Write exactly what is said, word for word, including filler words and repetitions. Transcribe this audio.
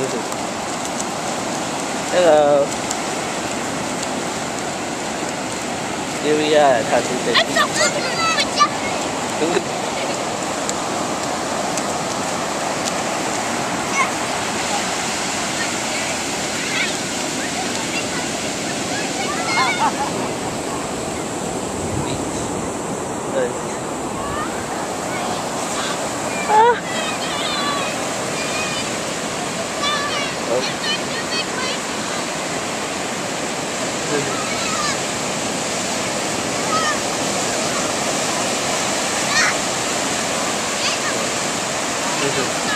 那个 U V I 它是在地。对。啊！嗯。